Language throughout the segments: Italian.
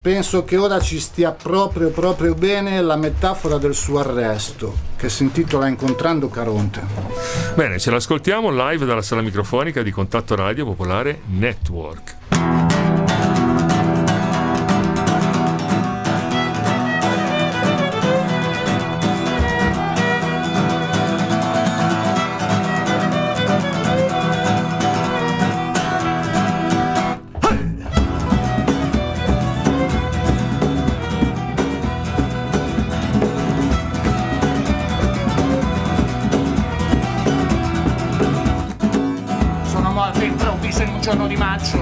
penso che ora ci stia proprio bene la metafora del suo arresto, che si intitola Incontrando Caronte. Bene, ce l'ascoltiamo live dalla sala microfonica di Contatto Radio Popolare Network. Giorno di maggio,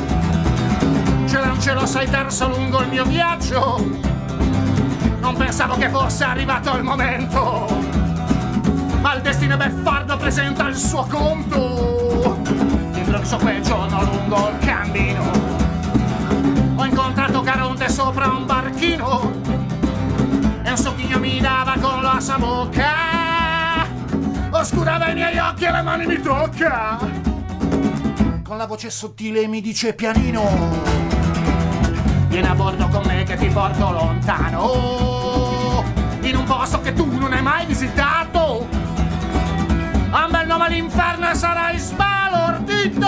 ce lo sai perso lungo il mio viaggio. Non pensavo che fosse arrivato il momento, ma il destino beffardo presenta il suo conto. Improvviso quel giorno lungo il cammino ho incontrato Caronte sopra un barchino e un socchigno mi dava con la sua bocca, oscurava i miei occhi e le mani mi tocca. Con la voce sottile mi dice pianino: vieni a bordo con me che ti porto lontano, in un posto che tu non hai mai visitato. Ha un bel nome all'inferno e sarai sbalordito.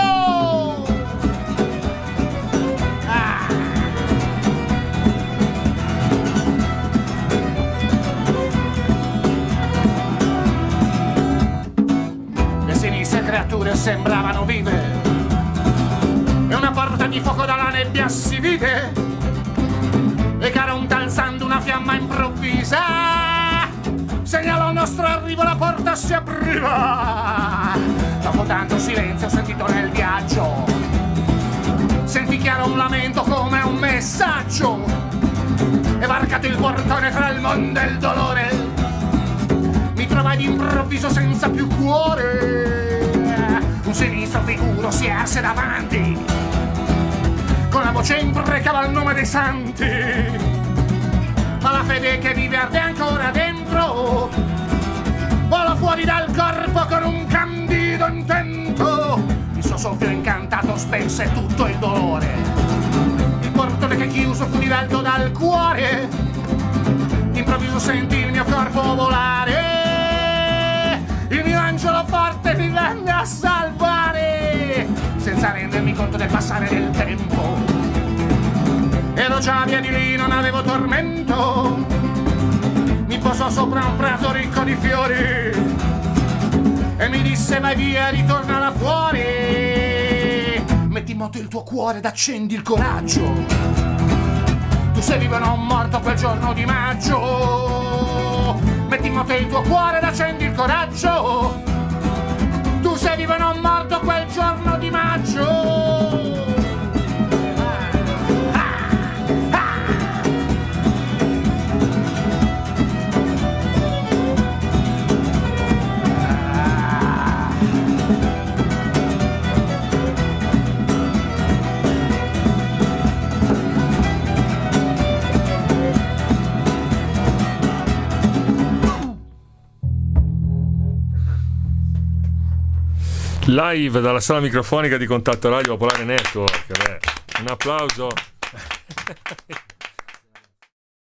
Le sinistre creature sembravano vive e una porta di fuoco dalla nebbia si vide, e Caronte alzando una fiamma improvvisa segnalò il nostro arrivo, la porta si apriva. Dopo tanto silenzio sentito nel viaggio, sentì chiaro un lamento come un messaggio, e varcato il portone tra il mondo e il dolore mi trovai d'improvviso senza più cuore. Un sinistro figuro si erse davanti, con la voce imprecava il nome dei santi, ma la fede che vive arde ancora dentro, vola fuori dal corpo con un candido intento. Il suo soffio incantato spense tutto il dolore, il portone che chiuso fu divelto dal cuore. Improvviso sentì il mio corpo volare, il mio angelo forte mi venne a salvare, senza rendermi conto del passare del tempo. Ero già via di lì, non avevo tormento. Mi posò sopra un prato ricco di fiori e mi disse: vai via, ritorna là fuori. Metti in moto il tuo cuore ed accendi il coraggio. Tu sei vivo e non morto quel giorno di maggio. Metti in moto il tuo cuore ed accendi il coraggio. Tu sei vivo e non morto quel giorno di maggio. Live dalla sala microfonica di Contatto Radio Popolare Network. Un applauso.